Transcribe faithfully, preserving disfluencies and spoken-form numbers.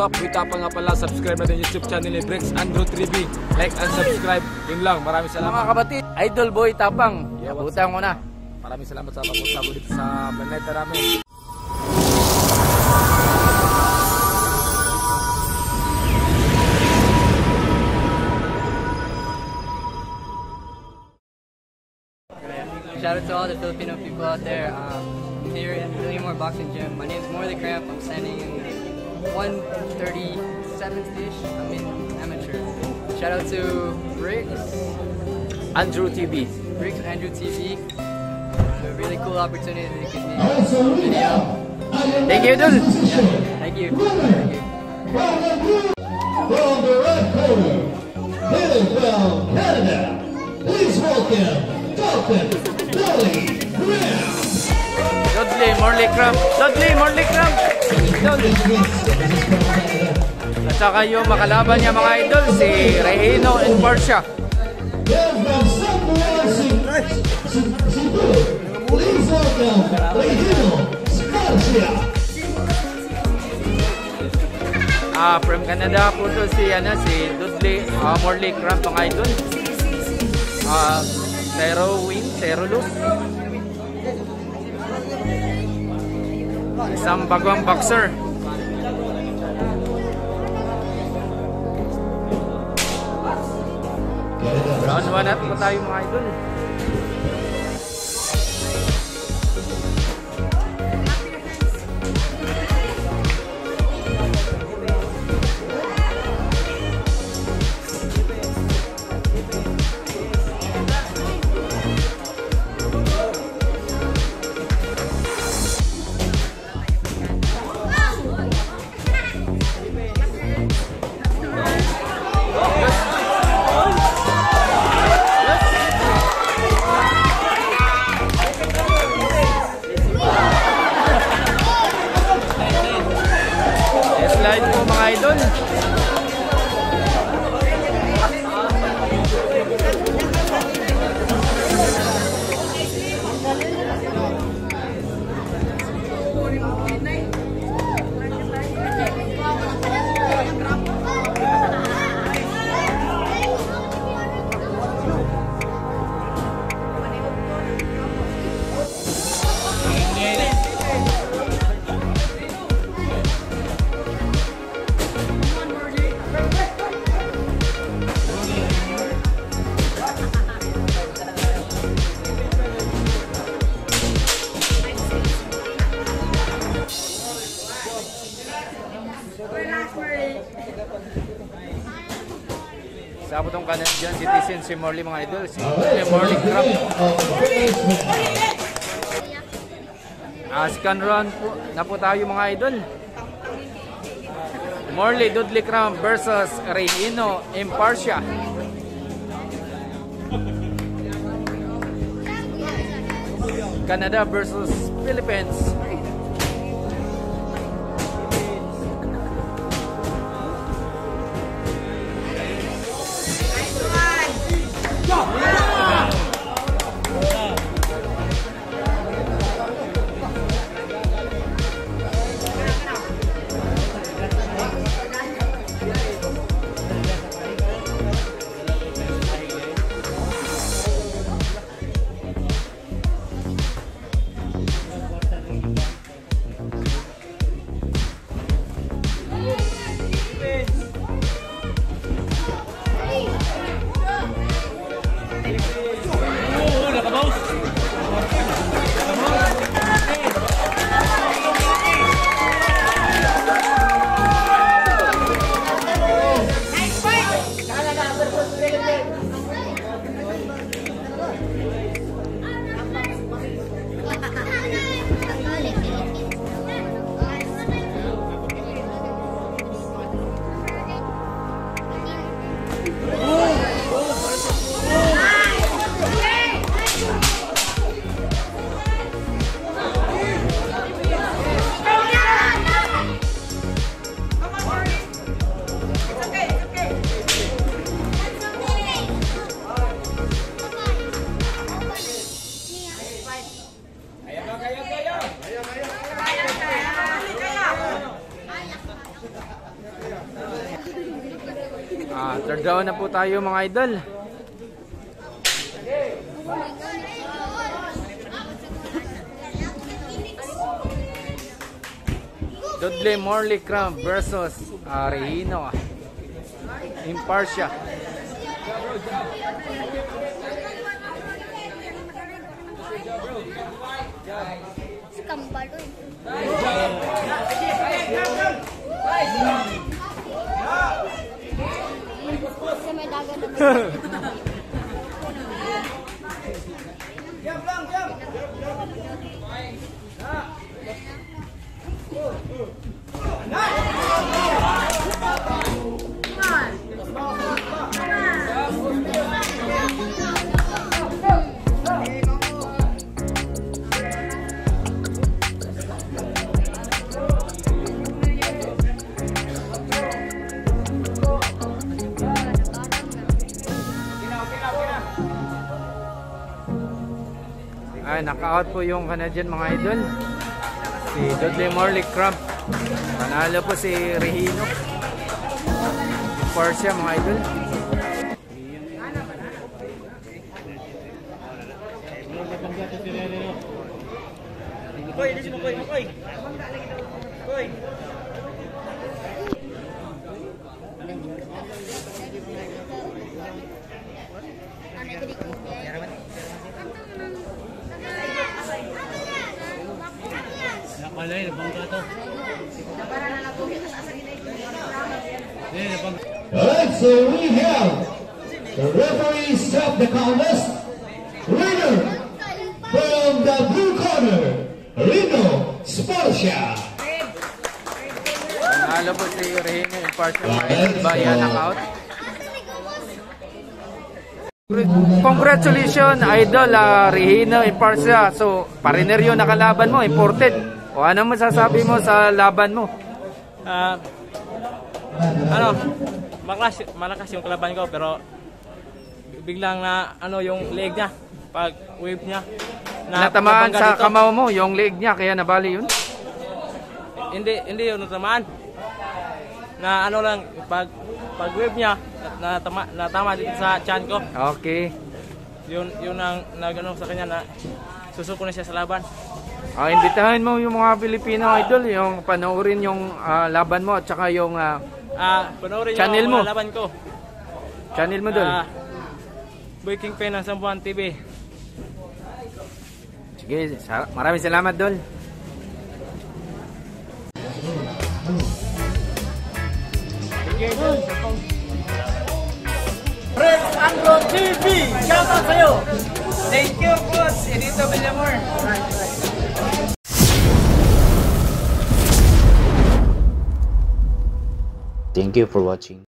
up? Wita pa nga pala, subscribe na din YouTube channel ni Bricks Andrew three B. Like and subscribe. Yun lang, maraming salamat. Mga kapatid, Idol Boy Tapang. Yeah, Nabutan ko na. Maraming salamat sa pagpunta mo dito sa planeta namin. Shout out to all the Filipino people out there. Um, I'm here in Williamore Boxing Gym. My name is Morley Cramp. I'm standing in one thirty-seventh-ish. I'm in amateur. Shout out to Bricks. Andrew T V. Bricks Andrew T V. A really cool opportunity to give me a video. Thank you, Dul. Yeah, thank you. Thank you. From the red corner, hailing from Canada, please welcome Dalton Dudley Cramp. Dudley, Morley Cramp. Dudley, Morley Cramp. At saka yung makalaban niya mga idol, si Reino and Portia. And from Samoa, please welcome Reino Scotia. Ah, from Canada po to si ano si Dudley, uh, Morley Cramp mga idol. Ah, zero win, zero lose. Isang bagong boxer. Round one at po tayo mga idol. Slide po mga idol. Sa abotong kanan dyan, citizen si Morley mga idol. Si Morley Cramp. Ah, second round po, na po tayo mga idol. Morley Dudley Cramp versus Reino Impartia. Canada versus Philippines. Third round na po tayo mga idol. Dudley Morley Cramp versus uh, Regino Impartia. Kambal doon. Sa may dagat naman. Ay, knockout po yung Canadian mga idol. Si Dudley Morley Cramp. Panalo po si Regino Impartia mga idol. Koy, ilis mo koy, koy. Koy. Nakalay, nabangga to. Alright, so we have the referee stop the contest. Winner from the blue corner, Rino Sparcia. Panalo po si Regino Impartia mga idol. Via knockout. Congratulations idol uh, Regino Impartia. So parineryo na kalaban mo, imported. O ano masasabi mo sa laban mo? Ah, ano, malakas, malakas yung kalaban ko pero biglang na ano yung leg niya pag wave niya na Natamaan sa dito. kamao mo yung leg niya kaya nabali yun? Hindi hindi yun natamaan. Na ano lang pag pag wave niya natama natama dito sa tiyan ko. Okay. Yun yun ang nagano sa kanya na susuko na siya sa laban. Ah, imbitahin mo yung mga Pilipino idol yung panoorin yung ah, laban mo at saka yung ah, Ah, panoorin niyo Channel ang mo. mga laban ko. channel mo doon. Ah, Boy King Pen ng Sambuan T V. Sige, sa- maraming salamat Dol. Rex Anglo T V! Shout out sa'yo! Thank you, Coach Edito Villamor. Thank you for watching.